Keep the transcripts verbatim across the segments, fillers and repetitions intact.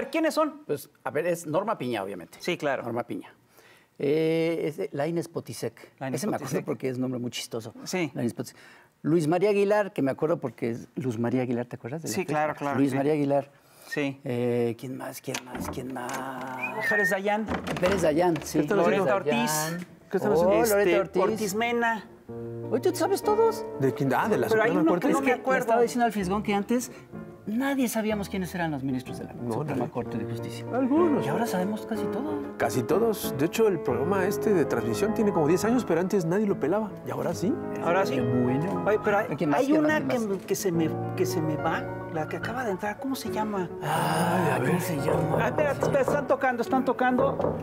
ver, ¿quiénes son? Pues, a ver, es Norma Piña, obviamente. Sí, claro. Norma Piña. Eh, es de Laínez Potisek. Laínez Ese me Potisek. acuerdo porque es un nombre muy chistoso. Sí. Laínez Potisek. Luis María Aguilar, que me acuerdo porque es Luz María Aguilar, ¿te acuerdas? De la Sí, actriz? claro, claro, Luis sí. María Aguilar. Sí. Eh, ¿Quién más? ¿Quién más? ¿Quién más? Jerez Dayan. Pérez Dayán, sí. están haciendo? Loreta Ortiz. ¿Qué están Oh, haciendo? Este, Loreta Ortiz. Ortiz Mena. Oye, ¿tú sabes todos? ¿De quién? Ah, de la Pero hay Suprema uno Corte. que no Es me que acuerdo. le estaba diciendo al Fisgón que antes nadie sabíamos quiénes eran los ministros de la Suprema nadie. Corte de Justicia. Algunos. Y ahora sabemos casi todo. Casi todos. De hecho, el programa este de transmisión tiene como diez años, pero antes nadie lo pelaba. Y ahora sí. Ahora sí. Qué bueno. Oye, pero hay, ¿Quién más? hay ¿Quién una más? ¿Quién que, más? que, se me, que se me va, la que acaba de entrar. ¿Cómo se llama? Ah, ¿cómo se llama? Ah, espérate, espérate, están tocando, están tocando.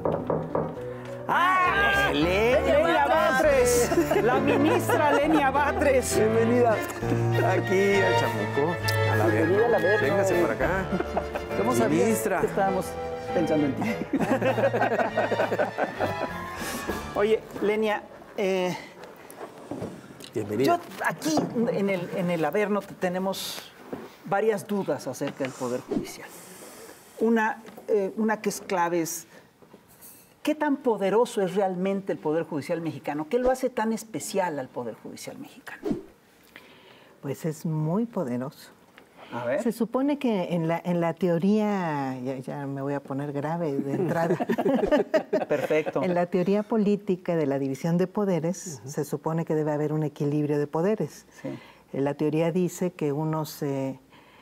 ¡Ah! Lenia Batres, la ministra Lenia Batres. Bienvenida aquí al Chamuco. A la Bienvenida a la verga. verga. Véngase para acá. ¿Cómo sabías Ministra. que estábamos pensando en ti? Oye, Lenia, eh, Bienvenida. yo aquí en el, en el Averno tenemos varias dudas acerca del Poder Judicial. Una, eh, una que es clave es, ¿qué tan poderoso es realmente el Poder Judicial mexicano? ¿Qué lo hace tan especial al Poder Judicial mexicano? Pues es muy poderoso. A ver. Se supone que en la, en la teoría, ya, ya me voy a poner grave de entrada, Perfecto. en la teoría política de la división de poderes, uh-huh. se supone que debe haber un equilibrio de poderes. Sí. La teoría dice que unos se,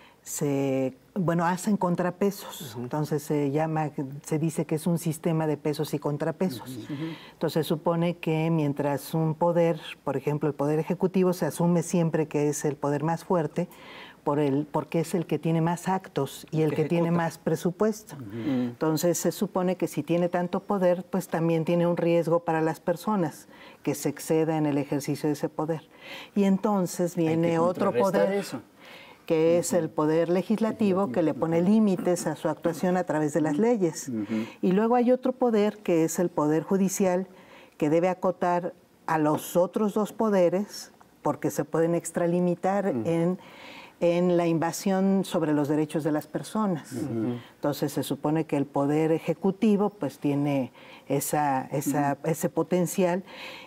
se bueno, hacen contrapesos, uh-huh. entonces se llama, se dice que es un sistema de pesos y contrapesos. Uh-huh. Entonces se supone que mientras un poder, por ejemplo el poder ejecutivo, se asume siempre que es el poder más fuerte, por el, porque es el que tiene más actos y el que, que tiene más presupuesto. Uh-huh. Entonces se supone que si tiene tanto poder, pues también tiene un riesgo para las personas que se exceda en el ejercicio de ese poder. Y entonces viene otro poder, eso. que es el poder legislativo, que le pone límites a su actuación a través de las leyes. Uh-huh. Y luego hay otro poder, que es el poder judicial, que debe acotar a los otros dos poderes, porque se pueden extralimitar uh-huh. en... en la invasión sobre los derechos de las personas. Uh-huh. Entonces se supone que el poder ejecutivo pues tiene esa, esa, uh-huh. ese potencial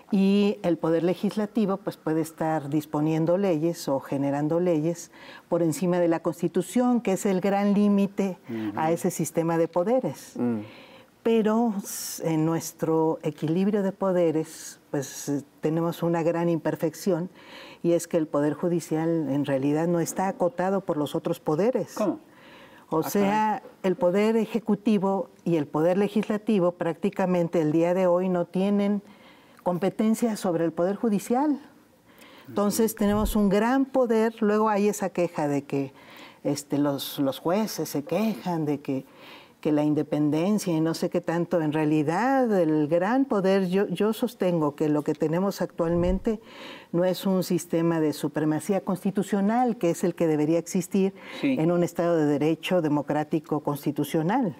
y el poder legislativo pues puede estar disponiendo leyes o generando leyes por encima de la Constitución, que es el gran límite uh-huh. a ese sistema de poderes. Uh-huh. Pero en nuestro equilibrio de poderes pues tenemos una gran imperfección, y es que el Poder Judicial en realidad no está acotado por los otros poderes. ¿Cómo? O Acá. sea, el Poder Ejecutivo y el Poder Legislativo prácticamente el día de hoy no tienen competencia sobre el Poder Judicial. Entonces tenemos un gran poder, luego hay esa queja de que este, los, los jueces se quejan de que que la independencia y no sé qué tanto, en realidad el gran poder, yo, yo sostengo que lo que tenemos actualmente no es un sistema de supremacía constitucional, que es el que debería existir sí. en un Estado de Derecho democrático constitucional.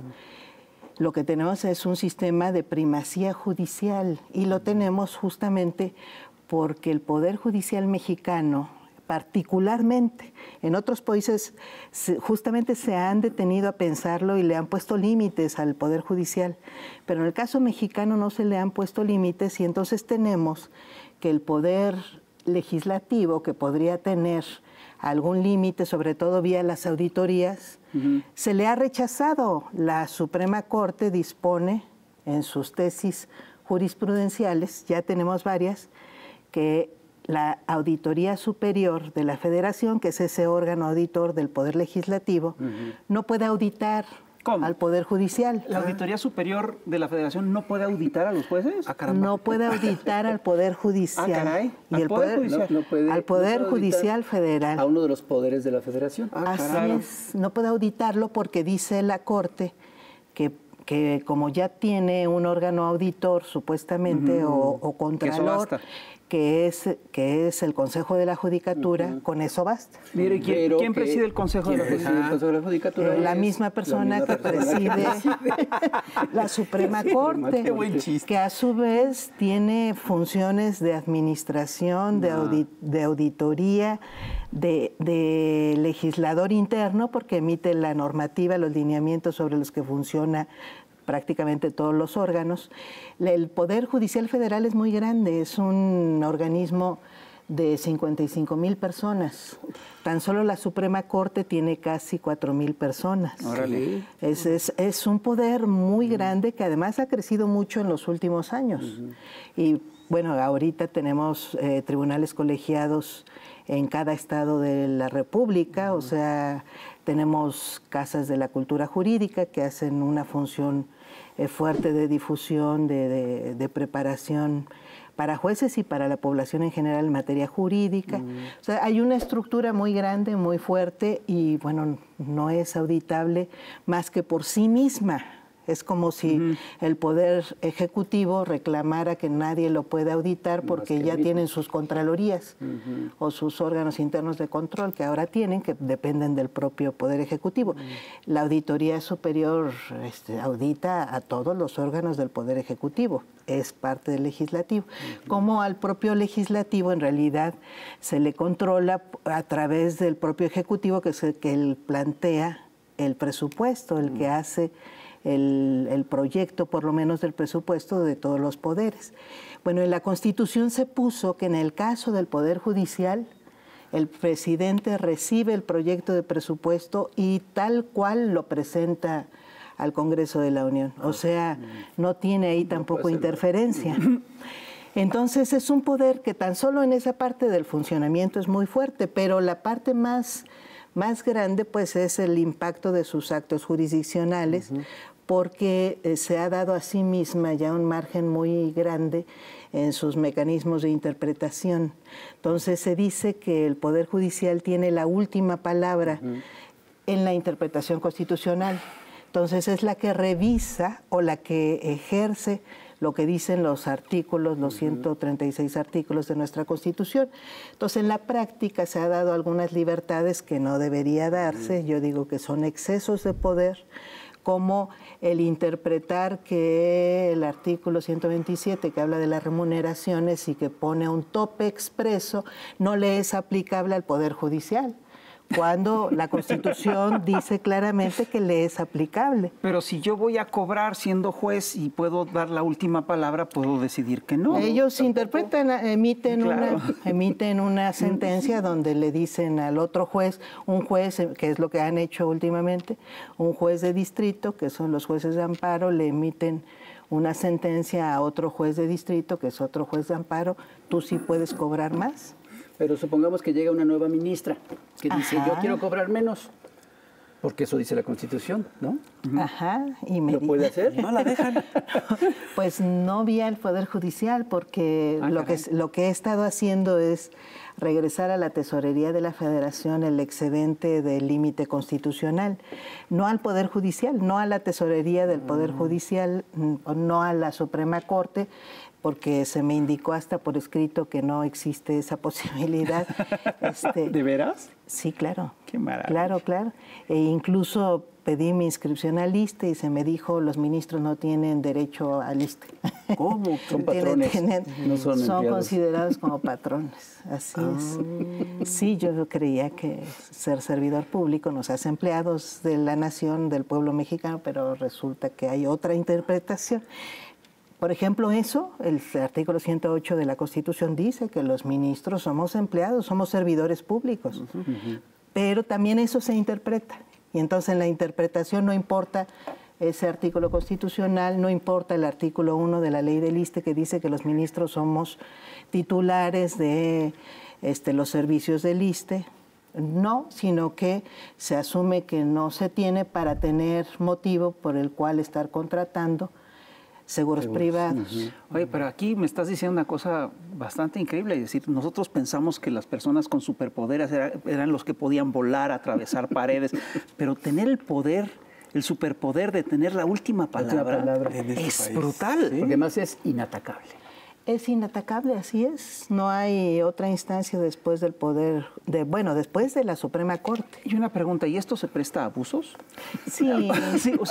Uh-huh. Lo que tenemos es un sistema de primacía judicial, y lo tenemos justamente porque el Poder Judicial mexicano, particularmente, en otros países justamente se han detenido a pensarlo y le han puesto límites al Poder Judicial, pero en el caso mexicano no se le han puesto límites, y entonces tenemos que el Poder Legislativo, que podría tener algún límite, sobre todo vía las auditorías, uh-huh. se le ha rechazado. La Suprema Corte dispone en sus tesis jurisprudenciales, ya tenemos varias, que la Auditoría Superior de la Federación, que es ese órgano auditor del Poder Legislativo, uh-huh. no puede auditar ¿Cómo? al Poder Judicial. ¿La Auditoría Superior de la Federación no puede auditar a los jueces? Ah, no puede auditar al Poder Judicial. Ah, caray. Y ¿Al el Poder poder, Judicial? No, no puede, al Poder no puede Judicial Federal. A uno de los poderes de la Federación. Ah, Así caray. es, no puede auditarlo porque dice la Corte que que como ya tiene un órgano auditor supuestamente uh-huh. o, o contralor, que es, que es el Consejo de la Judicatura, uh-huh. con eso basta. Mire, ¿quién, Pero ¿quién que, preside el Consejo de la Judicatura? El Consejo de la Judicatura eh, la misma persona la misma que persona preside la Suprema Corte, Qué buen chiste. que a su vez tiene funciones de administración, de, audi de auditoría, de, de legislador interno, porque emite la normativa, los lineamientos sobre los que funciona prácticamente todos los órganos. El Poder Judicial Federal es muy grande, es un organismo de cincuenta y cinco mil personas. Tan solo la Suprema Corte tiene casi cuatro mil personas. Órale. Es, es, es un poder muy grande que además ha crecido mucho en los últimos años. Uh-huh. Y bueno, ahorita tenemos eh, tribunales colegiados en cada estado de la República, uh-huh. o sea, tenemos casas de la cultura jurídica que hacen una función eh, fuerte de difusión, de, de, de preparación para jueces y para la población en general en materia jurídica. Mm. O sea, hay una estructura muy grande, muy fuerte y, bueno, no es auditable más que por sí misma. Es como si uh-huh. el Poder Ejecutivo reclamara que nadie lo puede auditar porque ya mismo. tienen sus contralorías uh-huh. o sus órganos internos de control que ahora tienen, que dependen del propio Poder Ejecutivo. Uh-huh. La Auditoría Superior este, audita a todos los órganos del Poder Ejecutivo, es parte del Legislativo. Uh-huh. Como al propio Legislativo en realidad se le controla a través del propio Ejecutivo, que es el que él plantea el presupuesto, el uh-huh. que hace El, el proyecto, por lo menos, del presupuesto de todos los poderes. Bueno, en la Constitución se puso que en el caso del Poder Judicial, el presidente recibe el proyecto de presupuesto y tal cual lo presenta al Congreso de la Unión. O sea, no tiene ahí tampoco interferencia. Entonces, es un poder que tan solo en esa parte del funcionamiento es muy fuerte, pero la parte más... más grande, pues, es el impacto de sus actos jurisdiccionales, uh-huh. porque eh, se ha dado a sí misma ya un margen muy grande en sus mecanismos de interpretación. Entonces, se dice que el Poder Judicial tiene la última palabra uh-huh. en la interpretación constitucional. Entonces, es la que revisa o la que ejerce lo que dicen los artículos, los ciento treinta y seis artículos de nuestra Constitución. Entonces, en la práctica se ha dado algunas libertades que no debería darse. Yo digo que son excesos de poder, como el interpretar que el artículo ciento veintisiete, que habla de las remuneraciones y que pone un tope expreso, no le es aplicable al Poder Judicial, cuando la Constitución dice claramente que le es aplicable. Pero si yo voy a cobrar siendo juez y puedo dar la última palabra, puedo decidir que no. Ellos ¿Tampoco? interpretan, emiten, claro. una, emiten una sentencia donde le dicen al otro juez, un juez, que es lo que han hecho últimamente, un juez de distrito, que son los jueces de amparo, le emiten una sentencia a otro juez de distrito, que es otro juez de amparo, tú sí puedes cobrar más. Pero supongamos que llega una nueva ministra que dice, Ajá. yo quiero cobrar menos, porque eso dice la Constitución, ¿no? Ajá. Y me ¿Lo puede hacer? No la dejan. Pues no vía el Poder Judicial, porque ah, lo, que, lo que he estado haciendo es regresar a la Tesorería de la Federación el excedente del límite constitucional, no al Poder Judicial, no a la Tesorería del Poder Judicial, no a la Suprema Corte, porque se me indicó hasta por escrito que no existe esa posibilidad. Este, ¿De veras? Sí, claro. Qué maravilla. Claro, claro. E incluso pedí mi inscripción al ISSSTE y se me dijo los ministros no tienen derecho al ISSSTE. ¿Cómo? Son patrones. Tienen, no son son empleados. Considerados como patrones. Así ah. es. Sí, yo creía que ser servidor público nos hace empleados de la nación, del pueblo mexicano, pero resulta que hay otra interpretación. Por ejemplo, eso, el artículo ciento ocho de la Constitución dice que los ministros somos empleados, somos servidores públicos, uh-huh. Uh-huh. pero también eso se interpreta. Y entonces en la interpretación no importa ese artículo constitucional, no importa el artículo uno de la ley del ISSSTE que dice que los ministros somos titulares de este, los servicios del ISSSTE. No, sino que se asume que no se tiene para tener motivo por el cual estar contratando seguros, seguros privados. Uh-huh. Oye, pero aquí me estás diciendo una cosa bastante increíble, es decir, nosotros pensamos que las personas con superpoderes eran, eran los que podían volar, atravesar paredes, pero tener el poder, el superpoder de tener la última palabra, palabra es este brutal. ¿Sí? Porque además es inatacable. Es inatacable, así es. No hay otra instancia después del poder, de, bueno, después de la Suprema Corte. Y una pregunta, ¿y esto se presta a abusos? Sí, sí, o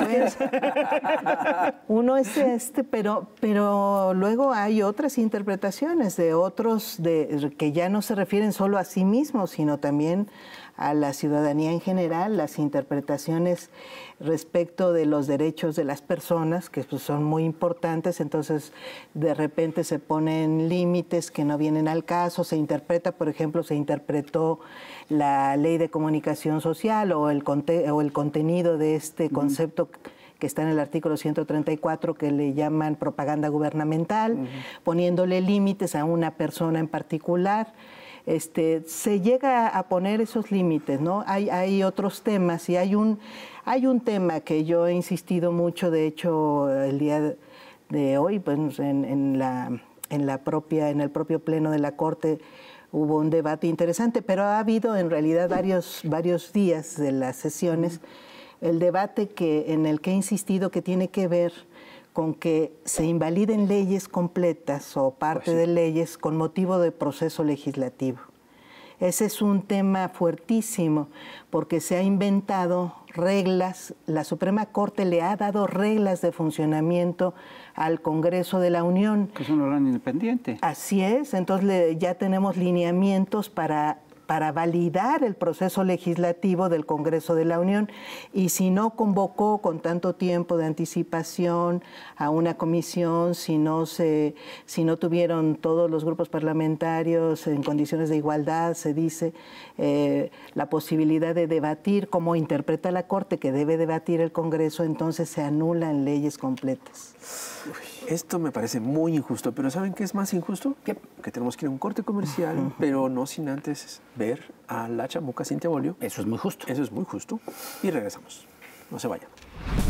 sea, uno es este, pero, pero luego hay otras interpretaciones de otros de, que ya no se refieren solo a sí mismos, sino también a la ciudadanía en general, las interpretaciones respecto de los derechos de las personas, que pues, son muy importantes, entonces de repente se ponen límites que no vienen al caso, se interpreta, por ejemplo, se interpretó la ley de comunicación social o el, conte o el contenido de este concepto uh-huh. que está en el artículo ciento treinta y cuatro, que le llaman propaganda gubernamental, uh-huh. poniéndole límites a una persona en particular. Este, se llega a poner esos límites, ¿no? Hay, hay otros temas y hay un, hay un tema que yo he insistido mucho, de hecho, el día de hoy, pues en, en, la, en, la propia, en el propio pleno de la Corte hubo un debate interesante, pero ha habido en realidad varios, varios días de las sesiones, el debate que, en el que he insistido que tiene que ver con que se invaliden leyes completas o parte pues sí. de leyes con motivo de proceso legislativo. Ese es un tema fuertísimo porque se ha inventado reglas, la Suprema Corte le ha dado reglas de funcionamiento al Congreso de la Unión. Que es un órgano independiente. Así es, entonces le, ya tenemos lineamientos para... para validar el proceso legislativo del Congreso de la Unión, y si no convocó con tanto tiempo de anticipación a una comisión, si no, se, si no tuvieron todos los grupos parlamentarios en condiciones de igualdad, se dice, eh, la posibilidad de debatir cómo interpreta la Corte, que debe debatir el Congreso, entonces se anulan leyes completas. Uy, esto me parece muy injusto, pero ¿saben qué es más injusto? Que, que tenemos que ir a un corte comercial, uh-huh. pero no sin antes ver a la chamuca Cintia Bolio. Eso es muy justo. Eso es muy justo. Y regresamos. No se vayan.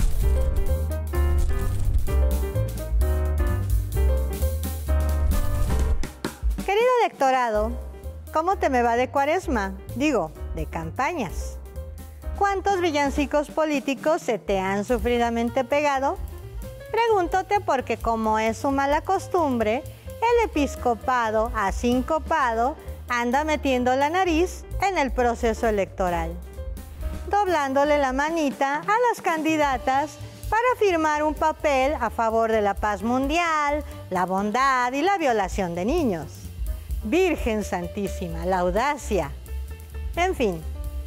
Querido electorado, ¿cómo te me va de Cuaresma? Digo, de campañas. ¿Cuántos villancicos políticos se te han sufridamente pegado? Pregúntate porque, como es su mala costumbre, el episcopado asincopado anda metiendo la nariz en el proceso electoral, doblándole la manita a las candidatas para firmar un papel a favor de la paz mundial, la bondad y la violación de niños. Virgen Santísima, la audacia. En fin,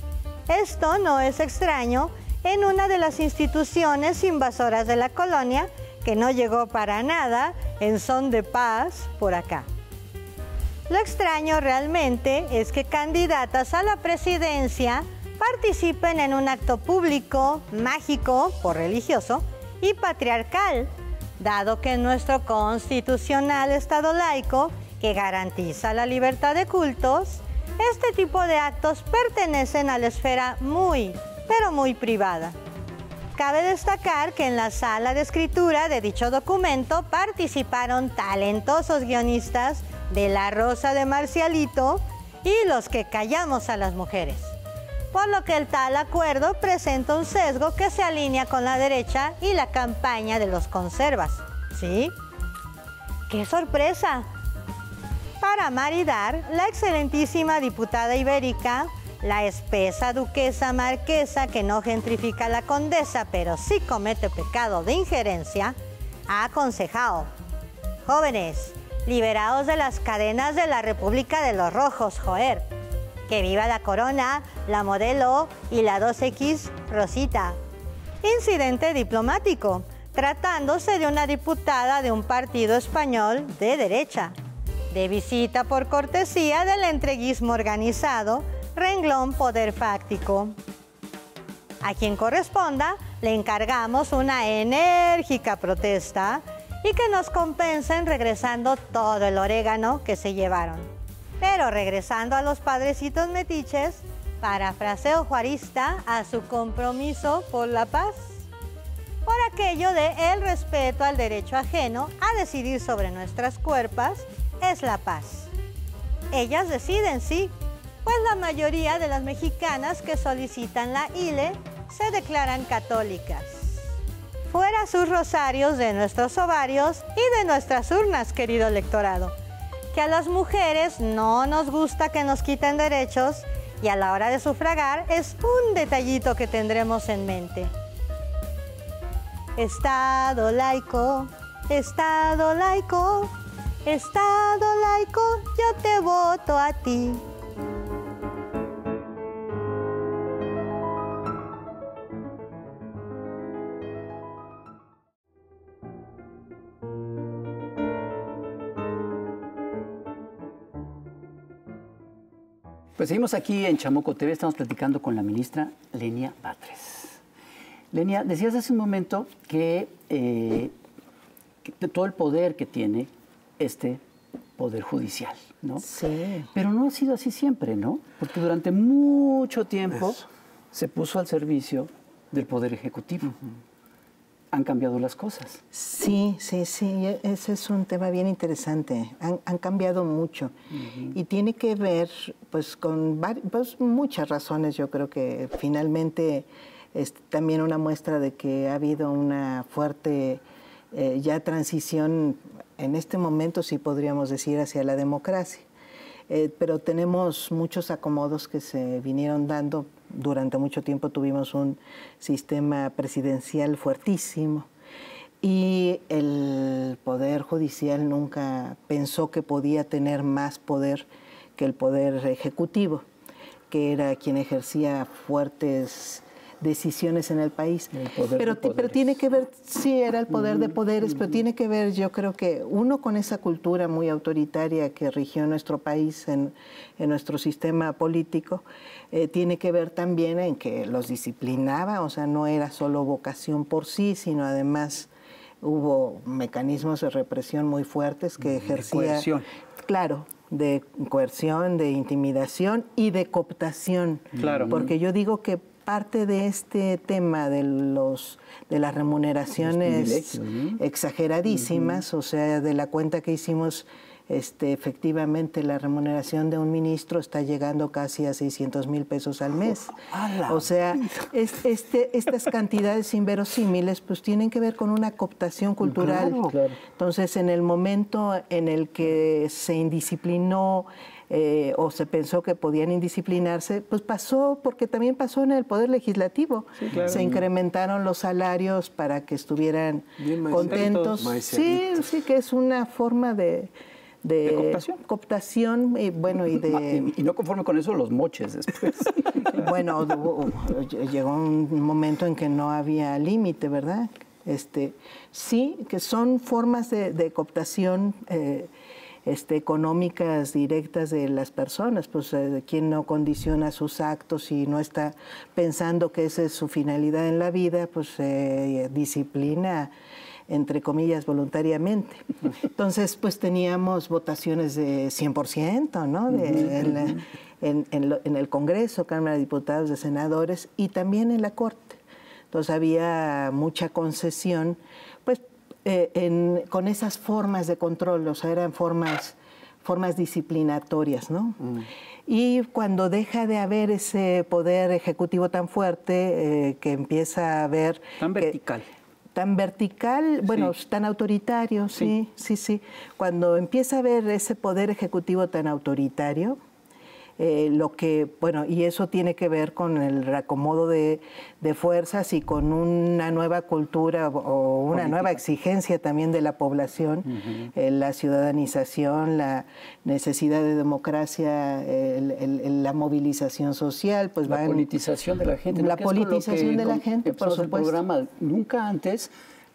esto no es extraño en una de las instituciones invasoras de la colonia, que no llegó para nada en son de paz por acá. Lo extraño realmente es que candidatas a la presidencia participen en un acto público, mágico, por religioso, y patriarcal, dado que en nuestro constitucional Estado laico, que garantiza la libertad de cultos, este tipo de actos pertenecen a la esfera muy, pero muy privada. Cabe destacar que en la sala de escritura de dicho documento participaron talentosos guionistas de La Rosa de Marcialito y los que callamos a las mujeres, por lo que el tal acuerdo presenta un sesgo que se alinea con la derecha y la campaña de los conservas. ¿Sí? ¡Qué sorpresa! Para maridar, la excelentísima diputada ibérica, la espesa duquesa marquesa que no gentrifica a la condesa, pero sí comete pecado de injerencia, ha aconsejado: jóvenes, liberaos de las cadenas de la República de los Rojos, joder. Que viva la corona, la modelo y la dos equis Rosita. Incidente diplomático, tratándose de una diputada de un partido español de derecha, de visita por cortesía del entreguismo organizado, renglón poder fáctico. A quien corresponda, le encargamos una enérgica protesta y que nos compensen regresando todo el orégano que se llevaron. Pero regresando a los padrecitos metiches, parafraseo juarista a su compromiso por la paz, por aquello de el respeto al derecho ajeno a decidir sobre nuestras cuerpas es la paz. Ellas deciden, sí, pues la mayoría de las mexicanas que solicitan la I L E se declaran católicas. fuera sus rosarios de nuestros ovarios y de nuestras urnas, querido electorado. Que a las mujeres no nos gusta que nos quiten derechos y a la hora de sufragar es un detallito que tendremos en mente. Estado laico, Estado laico, Estado laico, yo te voto a ti. Pues seguimos aquí en Chamuco T V, estamos platicando con la ministra Lenia Batres. Lenia, decías hace un momento que, eh, que todo el poder que tiene este poder judicial, ¿no? Sí. Pero no ha sido así siempre, ¿no? Porque durante mucho tiempo Eso. se puso al servicio del poder ejecutivo. Uh-huh. Han cambiado las cosas. Sí, sí, sí, ese es un tema bien interesante. Han, han cambiado mucho. Uh-huh. Y tiene que ver, pues, con pues, muchas razones. Yo creo que finalmente es también una muestra de que ha habido una fuerte eh, ya transición, en este momento sí podríamos decir, hacia la democracia. Eh, pero tenemos muchos acomodos que se vinieron dando. Durante mucho tiempo tuvimos un sistema presidencial fuertísimo y el Poder Judicial nunca pensó que podía tener más poder que el Poder Ejecutivo, que era quien ejercía fuertes decisiones en el país. El poder pero, de pero tiene que ver, sí, era el poder uh-huh, de poderes, uh-huh. pero tiene que ver, yo creo que uno con esa cultura muy autoritaria que rigió nuestro país en, en nuestro sistema político, eh, tiene que ver también en que los disciplinaba, o sea, no era solo vocación por sí, sino además hubo mecanismos de represión muy fuertes que ejercía... De coerción. Claro, de coerción, de intimidación y de cooptación. Claro. Porque yo digo que parte de este tema de los de las remuneraciones ¿no? exageradísimas, uh-huh. o sea, de la cuenta que hicimos, este, efectivamente la remuneración de un ministro está llegando casi a seiscientos mil pesos al mes. ¡Hala! O sea, es, este, estas cantidades inverosímiles pues tienen que ver con una cooptación cultural. Claro, claro. Entonces, en el momento en el que se indisciplinó Eh, o se pensó que podían indisciplinarse, pues pasó, porque también pasó en el Poder Legislativo. Sí, claro. Se incrementaron los salarios para que estuvieran bien contentos. Sí, sí, que es una forma de... De, de cooptación. cooptación y bueno y de y, y no conforme con eso los moches después. Bueno, llegó un momento en que no había límite, ¿verdad? Este, sí, que son formas de, de cooptación eh, Este, económicas directas de las personas, pues eh, quien no condiciona sus actos y no está pensando que esa es su finalidad en la vida, pues eh, disciplina, entre comillas, voluntariamente. Entonces, pues teníamos votaciones de cien por ciento, ¿no? De, en, la, en, en, lo, en el Congreso, Cámara de Diputados, de Senadores y también en la Corte. Entonces había mucha concesión, pues, Eh, en, con esas formas de control, o sea, eran formas, formas disciplinatorias, ¿no? Mm. Y cuando deja de haber ese poder ejecutivo tan fuerte, eh, que empieza a haber... Tan vertical. Que, tan vertical, bueno, sí. tan autoritario, sí, sí, sí, sí. Cuando empieza a haber ese poder ejecutivo tan autoritario, Eh, lo que, bueno, y eso tiene que ver con el reacomodo de, de fuerzas y con una nueva cultura o una Política. nueva exigencia también de la población, uh-huh. eh, la ciudadanización, la necesidad de democracia, el, el, la movilización social, pues la va politización de la gente. La politización de la gente, por supuesto. El programa, nunca antes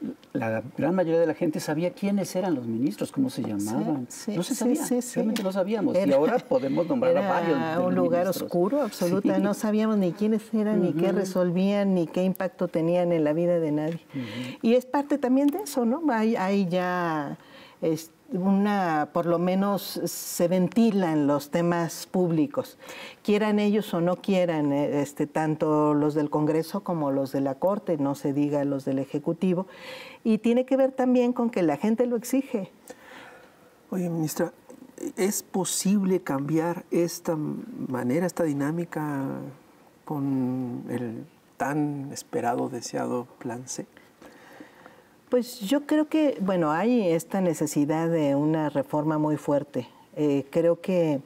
la gran mayoría de la gente sabía quiénes eran los ministros, cómo se llamaban. Sí, sí, no se sabía, sí, sí, realmente no sabíamos. Era, y ahora podemos nombrar era a varios. Era un lugar ministros. oscuro, absoluta. Sí. No sabíamos ni quiénes eran, uh-huh. ni qué resolvían, ni qué impacto tenían en la vida de nadie. Uh-huh. Y es parte también de eso, ¿no? Hay, hay ya es, una, por lo menos se ventilan los temas públicos, quieran ellos o no quieran, este, tanto los del Congreso como los de la Corte, no se diga los del Ejecutivo, y tiene que ver también con que la gente lo exige. Oye, ministra, ¿es posible cambiar esta manera, esta dinámica con el tan esperado, deseado Plan C? Pues yo creo que, bueno, hay esta necesidad de una reforma muy fuerte. Eh, creo que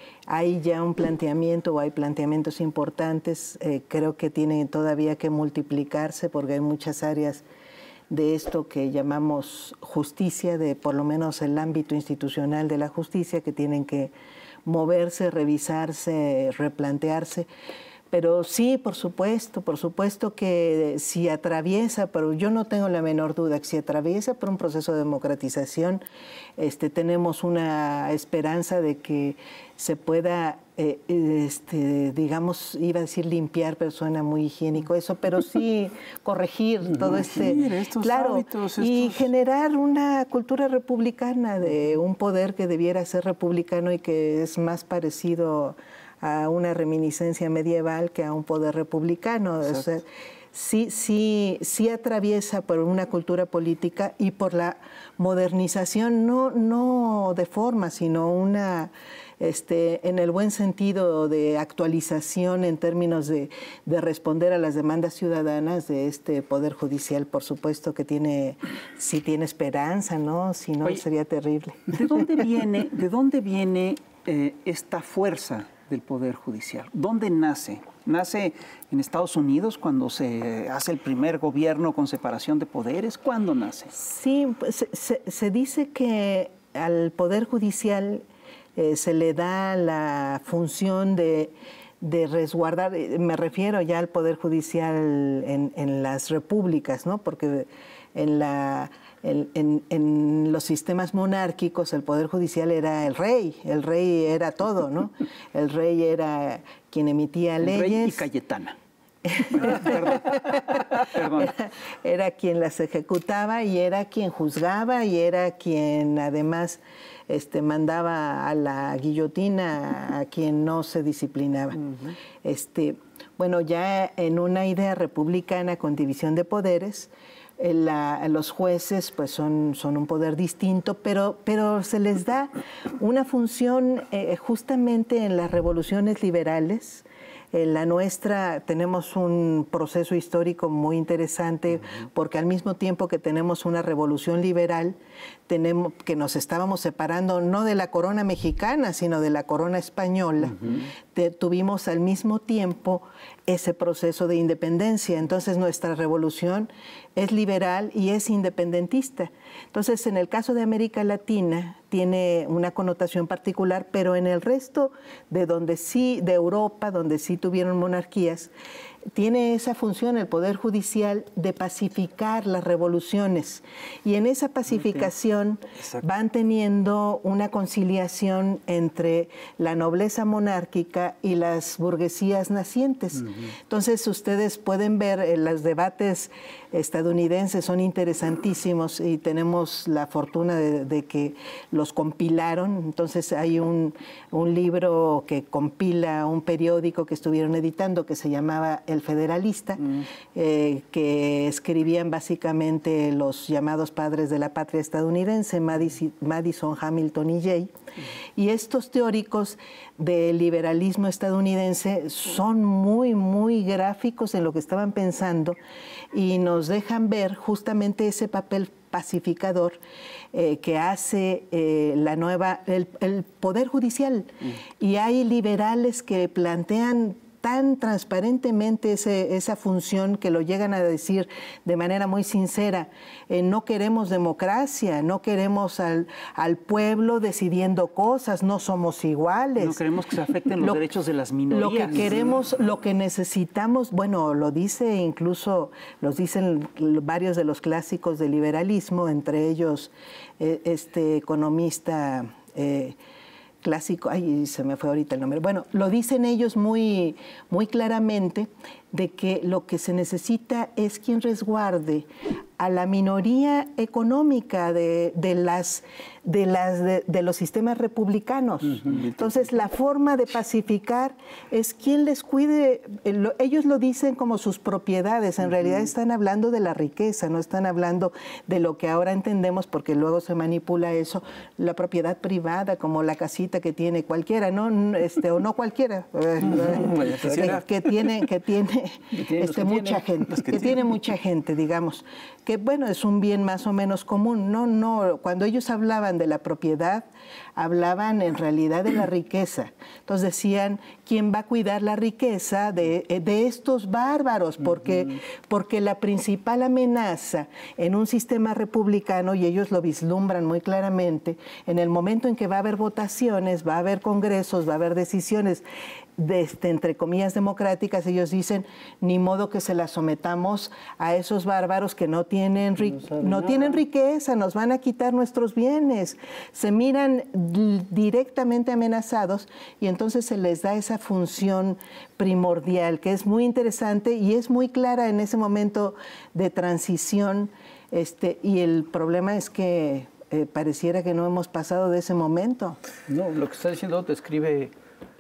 hay ya un planteamiento o hay planteamientos importantes. Eh, creo que tienen todavía que multiplicarse porque hay muchas áreas de esto que llamamos justicia, de por lo menos el ámbito institucional de la justicia, que tienen que moverse, revisarse, replantearse. Pero sí, por supuesto, por supuesto que si atraviesa, pero yo no tengo la menor duda que si atraviesa por un proceso de democratización, este, tenemos una esperanza de que se pueda, eh, este, digamos, iba a decir limpiar, pero suena muy higiénico eso, pero sí corregir todo este, estos claro, hábitos, y estos... generar una cultura republicana de un poder que debiera ser republicano y que es más parecido a una reminiscencia medieval que a un poder republicano. O sea, sí, sí, sí atraviesa por una cultura política y por la modernización, no, no de forma, sino una, este, en el buen sentido de actualización en términos de, de responder a las demandas ciudadanas de este Poder Judicial. Por supuesto que tiene, sí tiene esperanza, ¿no? Si no, Oye, sería terrible. ¿De dónde viene, de dónde viene eh, esta fuerza del Poder Judicial? ¿Dónde nace? ¿Nace en Estados Unidos cuando se hace el primer gobierno con separación de poderes? ¿Cuándo nace? Sí, pues, se, se dice que al Poder Judicial eh, se le da la función de, de resguardar, me refiero ya al Poder Judicial en, en las repúblicas, ¿no? Porque en la... En, en, en los sistemas monárquicos el Poder Judicial era el rey, el rey era todo, ¿no? El rey era quien emitía el leyes. Rey y Cayetana. Perdón. Perdón. Era, era quien las ejecutaba y era quien juzgaba y era quien además este, mandaba a la guillotina a quien no se disciplinaba. Uh-huh. este, bueno, ya en una idea republicana con división de poderes, La, los jueces pues son, son un poder distinto, pero, pero se les da una función eh, justamente en las revoluciones liberales. En la nuestra tenemos un proceso histórico muy interesante porque al mismo tiempo que tenemos una revolución liberal, tenemos que nos estábamos separando no de la corona mexicana, sino de la corona española. Uh-huh. Te, tuvimos al mismo tiempo ese proceso de independencia. Entonces nuestra revolución es liberal y es independentista. Entonces en el caso de América Latina tiene una connotación particular, pero en el resto de donde sí, de Europa, donde sí tuvieron monarquías, tiene esa función el Poder Judicial de pacificar las revoluciones. Y en esa pacificación okay. van teniendo una conciliación entre la nobleza monárquica y las burguesías nacientes. Uh-huh. Entonces ustedes pueden ver eh, los debates estadounidenses son interesantísimos y tenemos la fortuna de, de que los compilaron. Entonces hay un, un libro que compila un periódico que estuvieron editando que se llamaba El Federalista, mm. eh, que escribían básicamente los llamados padres de la patria estadounidense, Madison, Madison, Hamilton y Jay. Mm. Y estos teóricos del liberalismo estadounidense son muy, muy gráficos en lo que estaban pensando y nos dejan ver justamente ese papel pacificador eh, que hace eh, la nueva, el, el Poder Judicial. Mm. Y hay liberales que plantean tan transparentemente ese, esa función que lo llegan a decir de manera muy sincera. Eh, no queremos democracia, no queremos al, al pueblo decidiendo cosas, no somos iguales. No queremos que se afecten los lo, derechos de las minorías. Lo que queremos, lo que necesitamos, bueno, lo dice incluso, los dicen varios de los clásicos del liberalismo, entre ellos eh, este economista eh, clásico, ay, se me fue ahorita el nombre. Bueno, lo dicen ellos muy, muy claramente de que lo que se necesita es quien resguarde a la minoría económica de, de, las, de, las, de, de los sistemas republicanos. Uh-huh. Entonces, la forma de pacificar es quien les cuide, ellos lo dicen como sus propiedades, en uh-huh. realidad están hablando de la riqueza, no están hablando de lo que ahora entendemos, porque luego se manipula eso, la propiedad privada, como la casita que tiene cualquiera, ¿no? Este, o no cualquiera, que, que tiene, que tiene este, mucha tiene, gente, que, que tiene mucha gente, digamos, que bueno, es un bien más o menos común. No, no, cuando ellos hablaban de la propiedad, hablaban en realidad de la riqueza. Entonces decían, ¿quién va a cuidar la riqueza de, de estos bárbaros? Porque, uh-huh. porque la principal amenaza en un sistema republicano, y ellos lo vislumbran muy claramente, en el momento en que va a haber votaciones, va a haber congresos, va a haber decisiones, de este, entre comillas, democráticas, ellos dicen, ni modo que se las sometamos a esos bárbaros que no tienen, ri no, no tienen riqueza, nos van a quitar nuestros bienes. Se miran directamente amenazados y entonces se les da esa función primordial, que es muy interesante y es muy clara en ese momento de transición. Este, y el problema es que eh, pareciera que no hemos pasado de ese momento. No, lo que está diciendo describe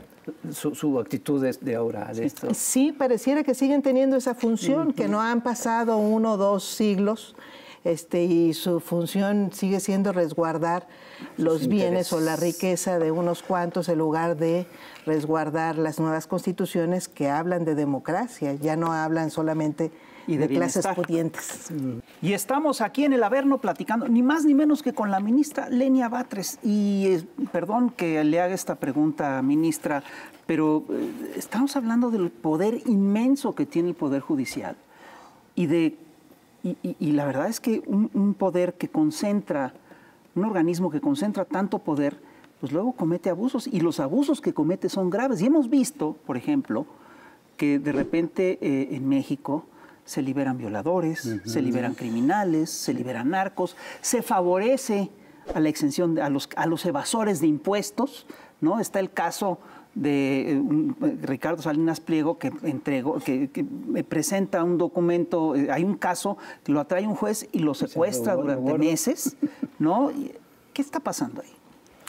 Su, su actitud de, de ahora, de esto. Sí, pareciera que siguen teniendo esa función, que no han pasado uno o dos siglos, este, y su función sigue siendo resguardar Sus los bienes o la riqueza de unos cuantos en lugar de resguardar las nuevas constituciones que hablan de democracia, ya no hablan solamente y de, de clases pudientes. Y estamos aquí en el Averno platicando, ni más ni menos que con la ministra Lenia Batres. Y eh, perdón que le haga esta pregunta, ministra, pero eh, estamos hablando del poder inmenso que tiene el Poder Judicial. Y, de, y, y, y la verdad es que un, un poder que concentra, un organismo que concentra tanto poder, pues luego comete abusos. Y los abusos que comete son graves. Y hemos visto, por ejemplo, que de repente eh, en México se liberan violadores, uh-huh. se liberan criminales, se liberan narcos, se favorece a la exención, de, a, los, a los evasores de impuestos, ¿no? Está el caso de eh, un, Ricardo Salinas Pliego, que entregó, que, que presenta un documento, eh, hay un caso, lo atrae un juez y lo secuestra durante meses, ¿no? ¿Qué está pasando ahí?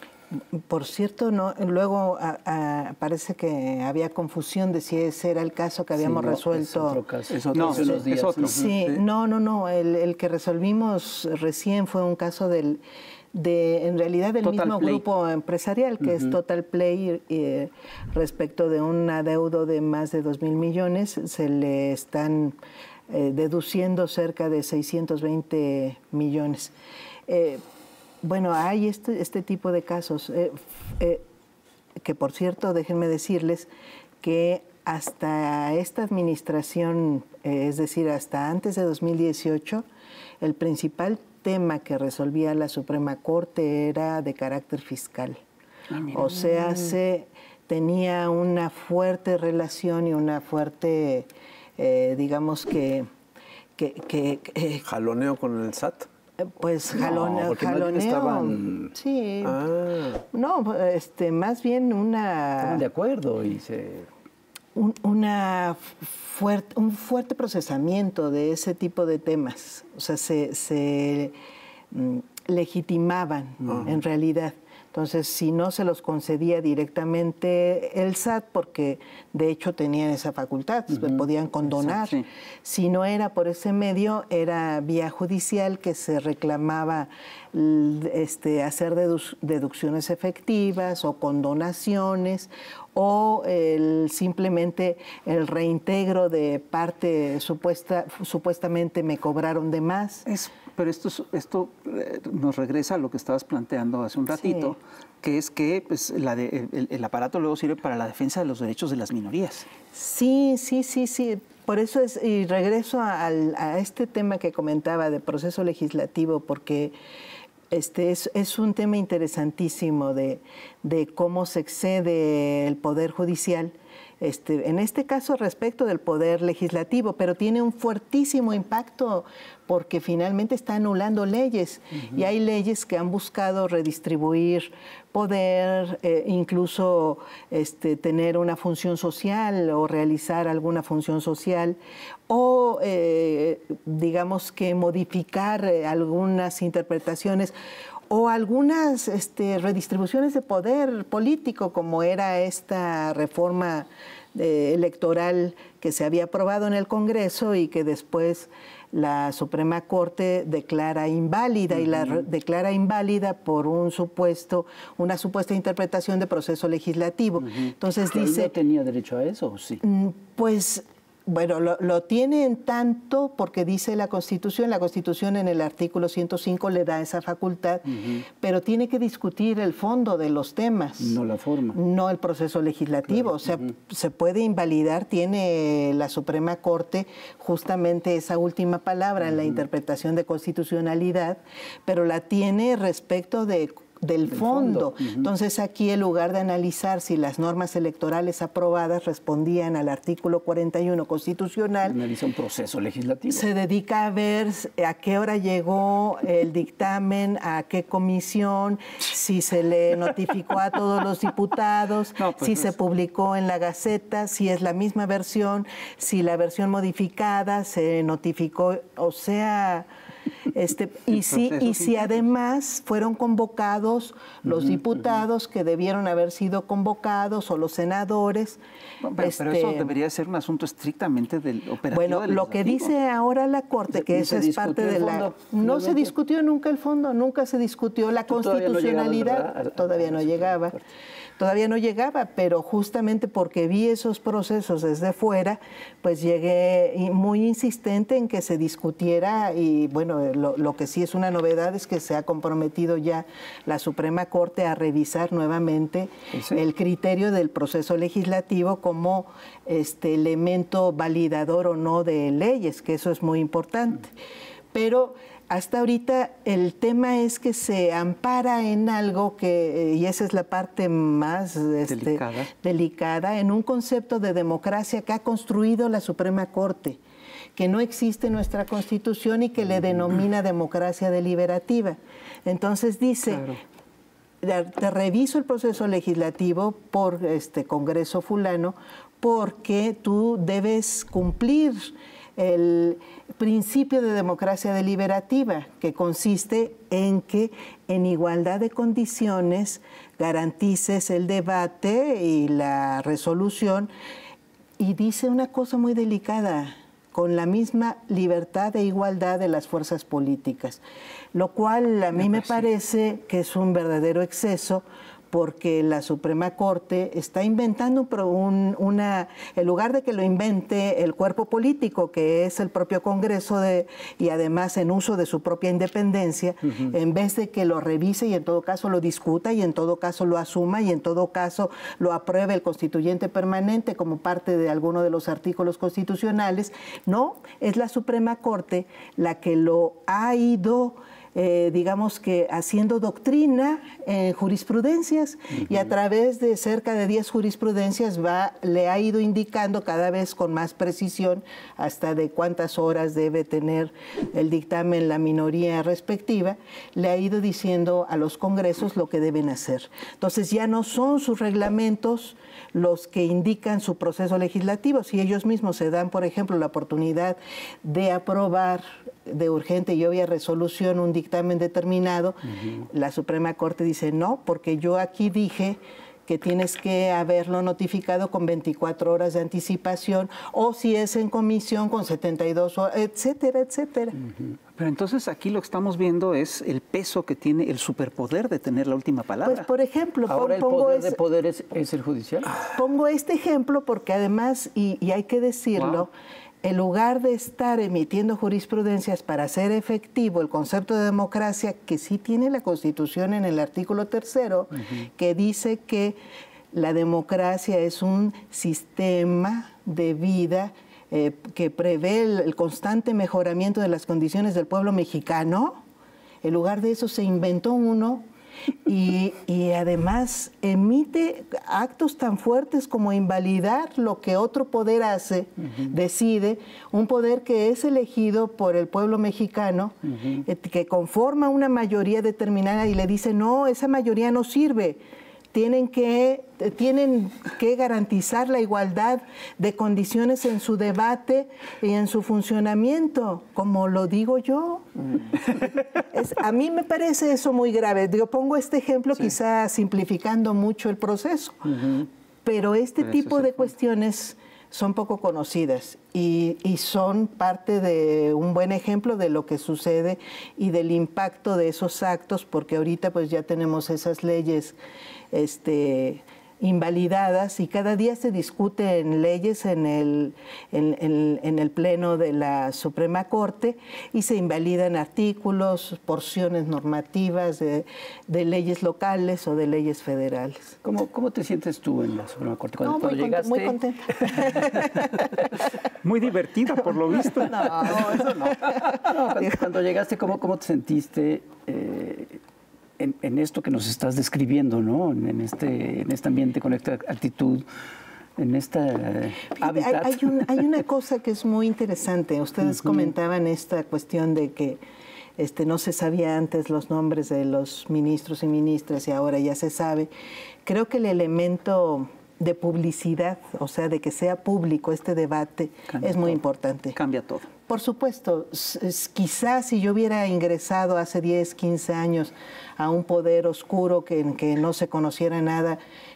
Por cierto, no, luego a, a, parece que había confusión de si ese era el caso que habíamos sí, no, resuelto. Es otro caso. Es otro, no, sí, unos días, es otro. ¿no? Sí, sí, no, no, no. El, el que resolvimos recién fue un caso del, de, en realidad, del Total mismo Play. grupo empresarial, que uh-huh. es Total Play, eh, respecto de un adeudo de más de dos mil millones. Se le están eh, deduciendo cerca de seiscientos veinte millones. Eh, Bueno, hay este, este tipo de casos, eh, eh, que por cierto, déjenme decirles que hasta esta administración, eh, es decir, hasta antes de dos mil dieciocho, el principal tema que resolvía la Suprema Corte era de carácter fiscal. Ah, o sea, se tenía una fuerte relación y una fuerte, eh, digamos que... que, que eh, ¿Jaloneo con el S A T? Pues jaloneo, no, jaloneo estaban... sí, ah. no, este, más bien una... Estaban de acuerdo y se... Un, una fuerte, un fuerte procesamiento de ese tipo de temas, o sea, se, se mm, legitimaban uh-huh. en realidad. Entonces, si no se los concedía directamente el S A T, porque de hecho tenían esa facultad, uh-huh. podían condonar. Exacto, sí. Si no era por ese medio, era vía judicial que se reclamaba este, hacer dedu- deducciones efectivas o condonaciones o el, simplemente el reintegro de parte supuesta, supuestamente me cobraron de más. Es Pero esto, esto nos regresa a lo que estabas planteando hace un ratito, sí. que es que pues, la de, el, el aparato luego sirve para la defensa de los derechos de las minorías. Sí, sí, sí, sí. Por eso es, y regreso a, a este tema que comentaba de proceso legislativo, porque este es, es un tema interesantísimo de, de cómo se excede el Poder Judicial. Este, en este caso respecto del poder legislativo, pero tiene un fuertísimo impacto porque finalmente está anulando leyes uh-huh. y hay leyes que han buscado redistribuir poder, eh, incluso este, tener una función social o realizar alguna función social o eh, digamos que modificar eh, algunas interpretaciones o algunas este, redistribuciones de poder político, como era esta reforma eh, electoral que se había aprobado en el Congreso y que después la Suprema Corte declara inválida, uh-huh. y la declara inválida por un supuesto, una supuesta interpretación de proceso legislativo. Uh-huh. Entonces dice... ¿No tenía derecho a eso o sí? Pues... Bueno, lo, lo tiene en tanto porque dice la Constitución, la Constitución en el artículo ciento cinco le da esa facultad, uh-huh. pero tiene que discutir el fondo de los temas. No la forma. No el proceso legislativo. Claro. O sea, uh-huh. se puede invalidar, tiene la Suprema Corte justamente esa última palabra uh-huh. en la interpretación de constitucionalidad, pero la tiene respecto de... del fondo. fondo. Uh-huh. Entonces aquí, en lugar de analizar si las normas electorales aprobadas respondían al artículo cuarenta y uno constitucional, analiza un proceso legislativo. Se dedica a ver a qué hora llegó el dictamen, a qué comisión, si se le notificó a todos los diputados, no, pues si no se publicó en la Gaceta, si es la misma versión, si la versión modificada se notificó, o sea... Este, y si, y si además fueron convocados los diputados que debieron haber sido convocados o los senadores. No, pero, este, pero eso debería ser un asunto estrictamente del operativo. Bueno, lo que dice ahora la Corte, que eso es parte de la... No se discutió nunca el fondo, nunca se discutió la constitucionalidad, todavía no llegaba. Todavía no llegaba, pero justamente porque vi esos procesos desde fuera, pues llegué muy insistente en que se discutiera y bueno, lo, lo que sí es una novedad es que se ha comprometido ya la Suprema Corte a revisar nuevamente ¿sí? el criterio del proceso legislativo como este elemento validador o no de leyes, que eso es muy importante. Pero hasta ahorita el tema es que se ampara en algo que, y esa es la parte más este, delicada. delicada, en un concepto de democracia que ha construido la Suprema Corte, que no existe en nuestra Constitución y que le denomina democracia deliberativa. Entonces dice, claro. te reviso el proceso legislativo por este Congreso fulano porque tú debes cumplir el principio de democracia deliberativa, que consiste en que en igualdad de condiciones garantices el debate y la resolución, y dice una cosa muy delicada, con la misma libertad e igualdad de las fuerzas políticas, lo cual a mí me parece que es un verdadero exceso, porque la Suprema Corte está inventando un, una, en lugar de que lo invente el cuerpo político, que es el propio Congreso, de, y además en uso de su propia independencia, uh-huh. en vez de que lo revise y en todo caso lo discuta y en todo caso lo asuma y en todo caso lo apruebe el constituyente permanente como parte de alguno de los artículos constitucionales, no, es la Suprema Corte la que lo ha ido... Eh, digamos que haciendo doctrina en jurisprudencias uh-huh. y a través de cerca de diez jurisprudencias va, le ha ido indicando cada vez con más precisión hasta de cuántas horas debe tener el dictamen la minoría respectiva, le ha ido diciendo a los congresos lo que deben hacer. Entonces ya no son sus reglamentos los que indican su proceso legislativo. Si ellos mismos se dan, por ejemplo, la oportunidad de aprobar de urgente y obvia resolución un dictamen determinado, uh-huh. la Suprema Corte dice no, porque yo aquí dije que tienes que haberlo notificado con veinticuatro horas de anticipación, o si es en comisión con setenta y dos horas, etcétera, etcétera. Uh-huh. Pero entonces aquí lo que estamos viendo es el peso que tiene el superpoder de tener la última palabra. Pues por ejemplo, ahora el pongo poder ese, de poder es, es el judicial. Pongo este ejemplo porque además, y, y hay que decirlo, wow. en lugar de estar emitiendo jurisprudencias para hacer efectivo el concepto de democracia, que sí tiene la Constitución en el artículo tercero, uh-huh. que dice que la democracia es un sistema de vida eh, que prevé el, el constante mejoramiento de las condiciones del pueblo mexicano, en lugar de eso se inventó uno. Y, y además emite actos tan fuertes como invalidar lo que otro poder hace, uh-huh. decide, un poder que es elegido por el pueblo mexicano, uh-huh. eh, que conforma una mayoría determinada y le dice, no, esa mayoría no sirve. Tienen que, tienen que garantizar la igualdad de condiciones en su debate y en su funcionamiento, como lo digo yo. Mm. Es, a mí me parece eso muy grave. Yo pongo este ejemplo sí. quizá simplificando mucho el proceso, uh-huh. pero este pero tipo de cuestiones son poco conocidas y, y son parte de un buen ejemplo de lo que sucede y del impacto de esos actos, porque ahorita pues ya tenemos esas leyes este, invalidadas y cada día se discuten leyes en el, en, en, en el Pleno de la Suprema Corte y se invalidan artículos, porciones normativas de, de leyes locales o de leyes federales. ¿Cómo, cómo te sientes tú en la Suprema Corte? Cuando, No, cuando muy, llegaste... muy contenta. Muy divertida, por lo visto. No, no, eso no. No, cuando, cuando llegaste, ¿cómo, cómo te sentiste eh, en, en esto que nos estás describiendo, ¿no? En, en, este, en este ambiente, con esta actitud, en esta eh, hábitat? Hay, hay, un, hay una cosa que es muy interesante. Ustedes uh-huh. comentaban esta cuestión de que este, no se sabía antes los nombres de los ministros y ministras y ahora ya se sabe. Creo que el elemento de publicidad, o sea, de que sea público este debate, cambia es muy todo. importante. Cambia todo. Por supuesto, quizás si yo hubiera ingresado hace diez, quince años a un poder oscuro que, en que no se conociera nada,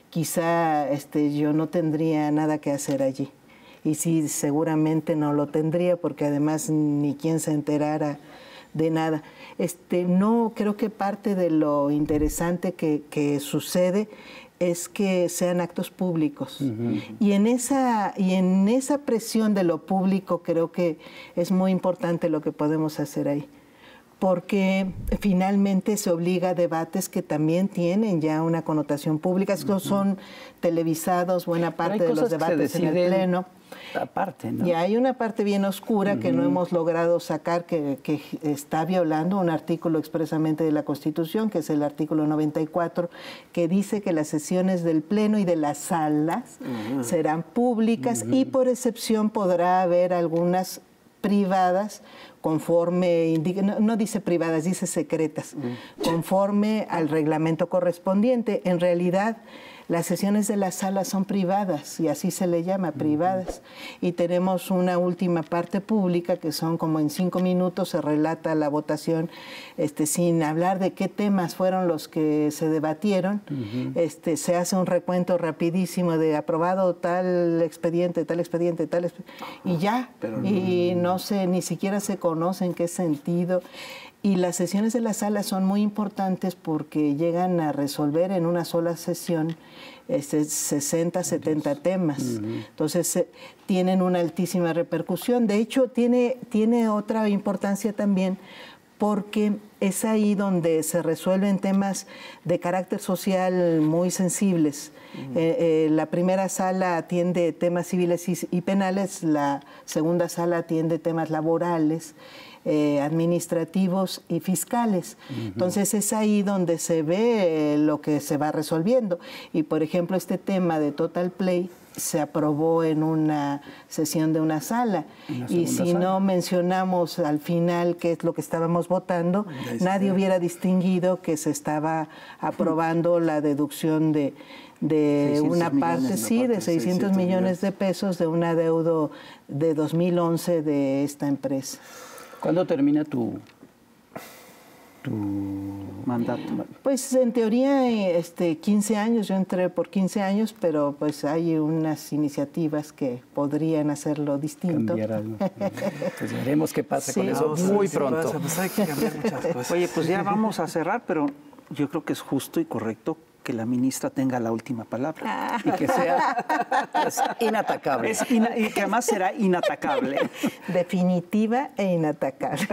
quizá este, yo no tendría nada que hacer allí. Y sí, seguramente no lo tendría, porque además ni quien se enterara de nada. Este, no, creo que parte de lo interesante que, que sucede es que sean actos públicos. Uh-huh. Y en esa, y en esa presión de lo público creo que es muy importante lo que podemos hacer ahí. Porque finalmente se obliga a debates que también tienen ya una connotación pública. Uh-huh. Son televisados buena parte de los debates en el Pleno. Aparte, ¿no? Y hay una parte bien oscura uh-huh. que no hemos logrado sacar, que, que está violando un artículo expresamente de la Constitución, que es el artículo noventa y cuatro, que dice que las sesiones del Pleno y de las salas uh-huh. serán públicas uh-huh. y por excepción podrá haber algunas privadas conforme, indica, no, no dice privadas, dice secretas, uh-huh. conforme al reglamento correspondiente. En realidad, las sesiones de la sala son privadas y así se le llama, privadas. Y tenemos una última parte pública que son como en cinco minutos se relata la votación este, sin hablar de qué temas fueron los que se debatieron. Uh-huh. este, se hace un recuento rapidísimo de aprobado tal expediente, tal expediente, tal expediente, y ya. Pero y no sé, ni siquiera se conoce en qué sentido. Y las sesiones de la sala son muy importantes porque llegan a resolver en una sola sesión este, sesenta, setenta temas. Uh-huh. Entonces, eh, tienen una altísima repercusión. De hecho, tiene, tiene otra importancia también porque es ahí donde se resuelven temas de carácter social muy sensibles. Uh-huh. eh, eh, la primera sala atiende temas civiles y, y penales, la segunda sala atiende temas laborales, Eh, administrativos y fiscales. Uh-huh. Entonces es ahí donde se ve eh, lo que se va resolviendo. Y por ejemplo, este tema de Total Play se aprobó en una sesión de una sala. Y si sala. no mencionamos al final qué es lo que estábamos votando, nadie hubiera distinguido que se estaba aprobando la deducción de de una parte, sí, parte, de seiscientos millones de pesos de un adeudo de dos mil once de esta empresa. ¿Cuándo termina tu, tu mandato? Pues en teoría este, quince años, yo entré por quince años, pero pues hay unas iniciativas que podrían hacerlo distinto. Cambiar algo. Pues veremos qué pasa sí. con eso no, muy sí pronto. Pasa, pues hay que cambiar muchas cosas. Oye, pues ya vamos a cerrar, pero yo creo que es justo y correcto que la ministra tenga la última palabra. Ah. Y que sea es inatacable. Es ina y que además será inatacable. Definitiva e inatacable.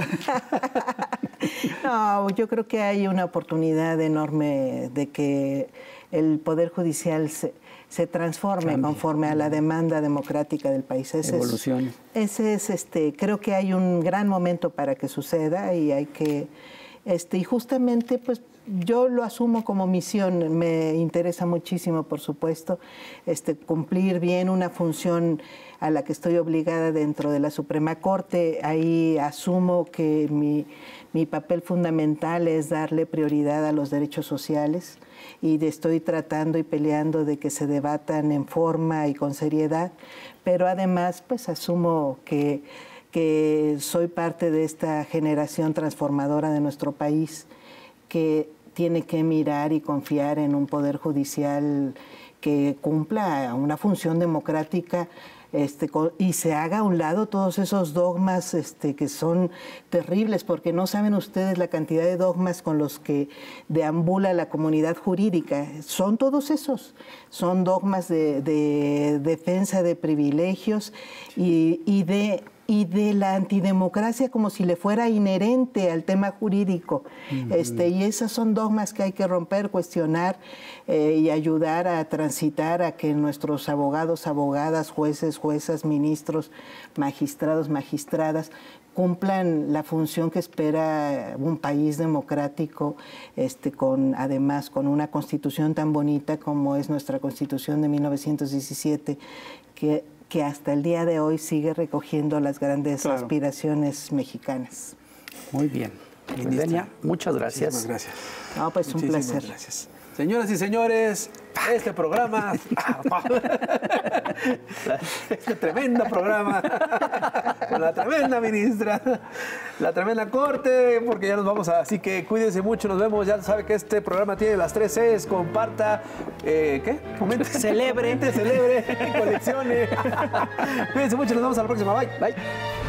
No, yo creo que hay una oportunidad enorme de que el Poder Judicial se, se transforme Cambie. conforme a la demanda democrática del país. Ese Evolución. Es, ese es, este, creo que hay un gran momento para que suceda y hay que, este, y justamente, pues, yo lo asumo como misión, me interesa muchísimo, por supuesto, este, cumplir bien una función a la que estoy obligada dentro de la Suprema Corte. Ahí asumo que mi, mi papel fundamental es darle prioridad a los derechos sociales y de estoy tratando y peleando de que se debatan en forma y con seriedad, pero además pues asumo que, que soy parte de esta generación transformadora de nuestro país que tiene que mirar y confiar en un poder judicial que cumpla una función democrática este, y se haga a un lado todos esos dogmas este, que son terribles, porque no saben ustedes la cantidad de dogmas con los que deambula la comunidad jurídica. Son todos esos, son dogmas de, de defensa de privilegios y, y de... y de la antidemocracia como si le fuera inherente al tema jurídico. Uh-huh. este, y esos son dogmas que hay que romper, cuestionar eh, y ayudar a transitar a que nuestros abogados, abogadas, jueces, juezas, ministros, magistrados, magistradas, cumplan la función que espera un país democrático, este, con, además con una constitución tan bonita como es nuestra Constitución de mil novecientos diecisiete, que que hasta el día de hoy sigue recogiendo las grandes claro. aspiraciones mexicanas. Muy bien. Lenia, muchas gracias. Muchísimas gracias. No, pues un Muchísimas placer. Gracias. Señoras y señores, este programa, este tremendo programa, con la tremenda ministra, la tremenda corte, porque ya nos vamos a... Así que cuídense mucho, nos vemos. Ya sabe que este programa tiene las tres Cs, comparta, eh, ¿qué? Comente. Celebre. Celebre, coleccione. Cuídense mucho, nos vemos a la próxima. Bye. Bye.